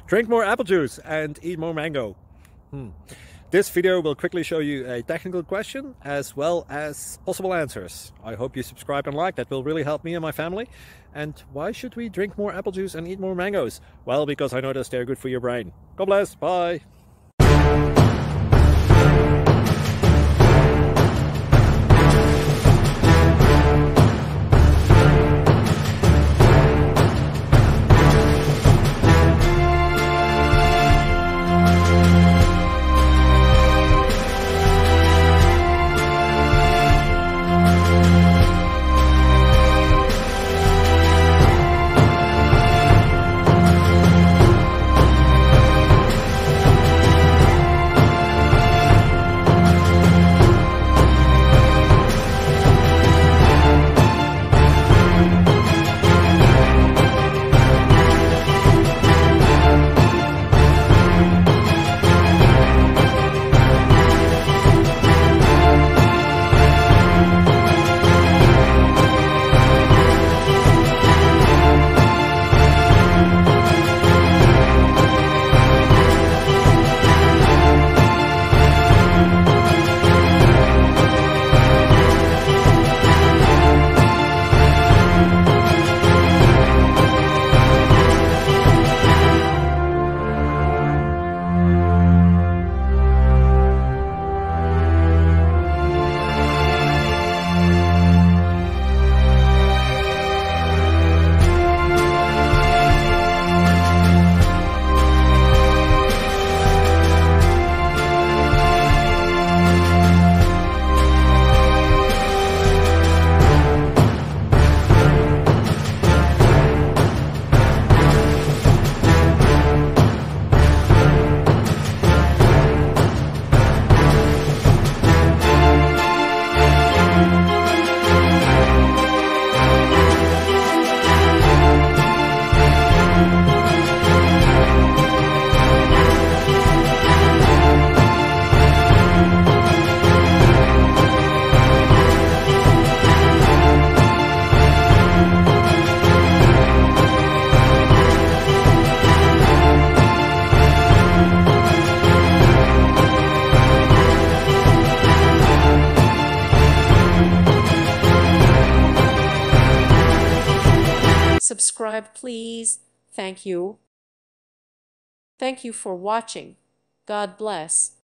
Drink more apple juice and eat more mango. This video will quickly show you a technical question as well as possible answers. I hope you subscribe and like, that will really help me and my family. And why should we drink more apple juice and eat more mangoes? Well, because I noticed they're good for your brain. God bless, bye. Subscribe, please. Thank you. Thank you for watching. God bless.